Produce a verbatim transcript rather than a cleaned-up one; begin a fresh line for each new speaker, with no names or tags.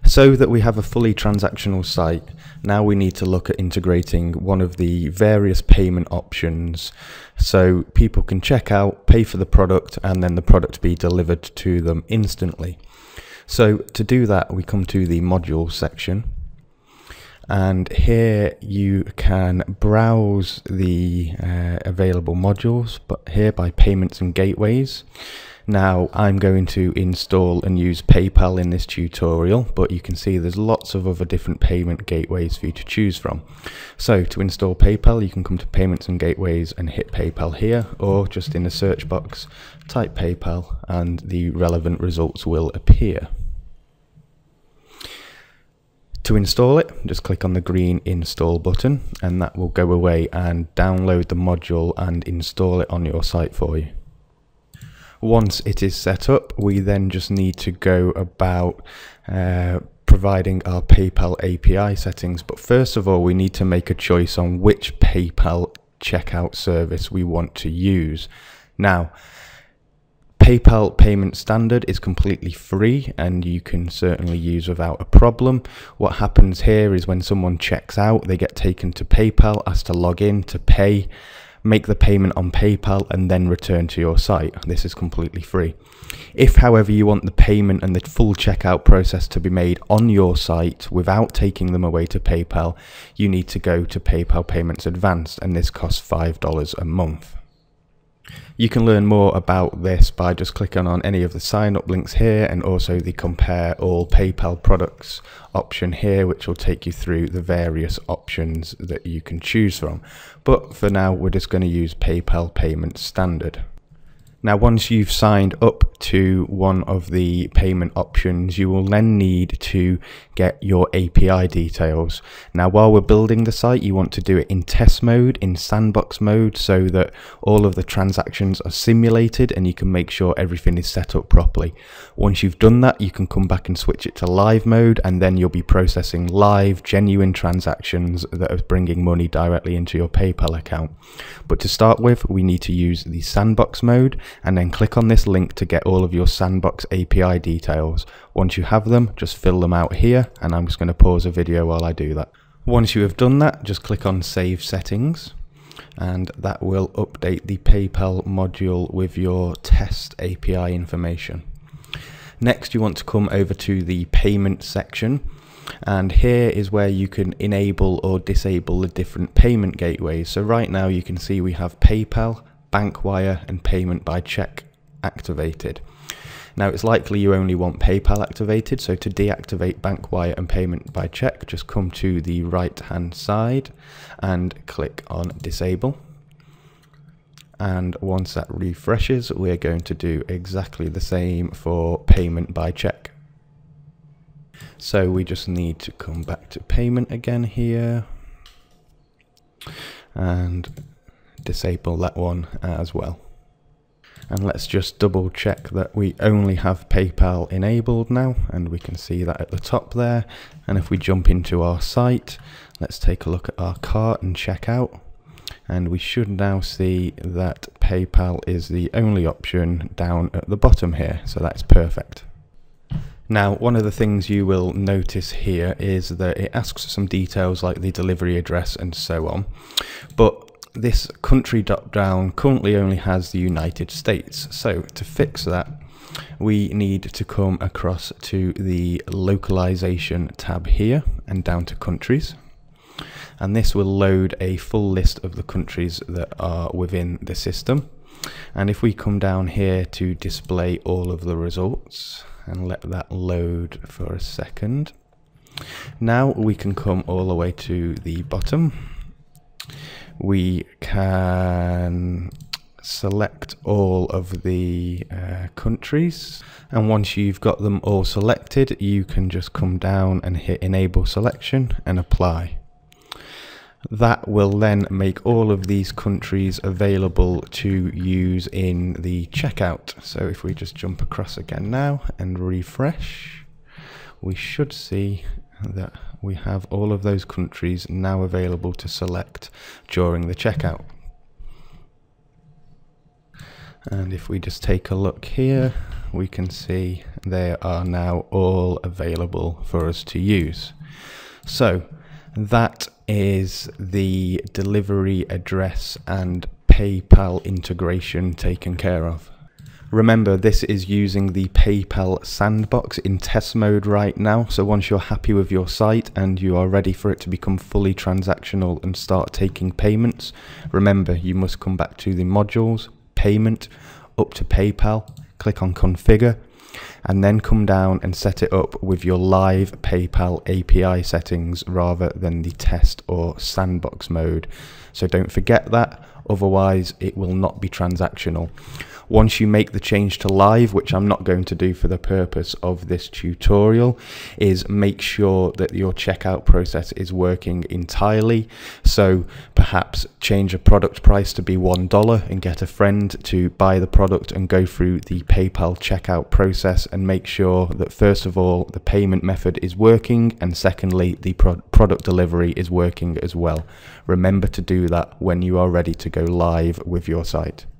So that we have a fully transactional site, now we need to look at integrating one of the various payment options so people can check out, pay for the product, and then the product be delivered to them instantly. So to do that, we come to the modules section, and here you can browse the uh, available modules, but here by payments and gateways. Now I'm going to install and use PayPal in this tutorial, but you can see there's lots of other different payment gateways for you to choose from. So to install PayPal, you can come to payments and gateways and hit PayPal here, or just in the search box type PayPal and the relevant results will appear. To install it, just click on the green install button, and that will go away and download the module and install it on your site for you. Once it is set up, we then just need to go about uh, providing our PayPal A P I settings. But first of all, we need to make a choice on which PayPal checkout service we want to use. Now, PayPal Payment Standard is completely free and you can certainly use without a problem. What happens here is when someone checks out, they get taken to PayPal, asked to log in to pay, make the payment on PayPal, and then return to your site. This is completely free. If, however, you want the payment and the full checkout process to be made on your site without taking them away to PayPal, you need to go to PayPal Payments Advanced, and this costs five dollars a month. You can learn more about this by just clicking on any of the sign up links here, and also the compare all PayPal products option here, which will take you through the various options that you can choose from. But for now, we're just going to use PayPal Payment Standard. Now, once you've signed up to one of the payment options, you will then need to get your A P I details. Now, while we're building the site, you want to do it in test mode, in sandbox mode, so that all of the transactions are simulated and you can make sure everything is set up properly. Once you've done that, you can come back and switch it to live mode, and then you'll be processing live, genuine transactions that are bringing money directly into your PayPal account. But to start with, we need to use the sandbox mode, and then click on this link to get all of your sandbox A P I details. Once you have them, just fill them out here, and I'm just going to pause the video while I do that. Once you have done that, just click on Save Settings, and that will update the PayPal module with your test A P I information. Next, you want to come over to the payment section, and here is where you can enable or disable the different payment gateways. So right now you can see we have PayPal, Bankwire and payment by check activated. Now, it's likely you only want PayPal activated, so to deactivate Bankwire and payment by check, just come to the right hand side and click on disable. And once that refreshes, we're going to do exactly the same for payment by check. So we just need to come back to payment again here and disable that one as well. And let's just double check that we only have PayPal enabled now, and we can see that at the top there. And if we jump into our site, let's take a look at our cart and check out, and we should now see that PayPal is the only option down at the bottom here, so that's perfect. Now, one of the things you will notice here is that it asks some details like the delivery address and so on, but this country drop down currently only has the United States. So to fix that, we need to come across to the localization tab here and down to countries, and this will load a full list of the countries that are within the system. And if we come down here to display all of the results and let that load for a second, now we can come all the way to the bottom. We can select all of the uh, countries, and once you've got them all selected, you can just come down and hit enable selection and apply. That will then make all of these countries available to use in the checkout. So if we just jump across again now and refresh, we should see that we have all of those countries now available to select during the checkout. And if we just take a look here, we can see they are now all available for us to use. So that is the delivery address and PayPal integration taken care of. Remember, this is using the PayPal sandbox in test mode right now, so once you're happy with your site and you are ready for it to become fully transactional and start taking payments, remember you must come back to the modules, payment, up to PayPal, click on configure, and then come down and set it up with your live PayPal A P I settings rather than the test or sandbox mode. So don't forget that, otherwise it will not be transactional. Once you make the change to live, which I'm not going to do for the purpose of this tutorial, is make sure that your checkout process is working entirely. So perhaps change a product price to be one dollar and get a friend to buy the product and go through the PayPal checkout process, and make sure that first of all the payment method is working, and secondly the pro product delivery is working as well. Remember to do that when you are ready to go live with your site.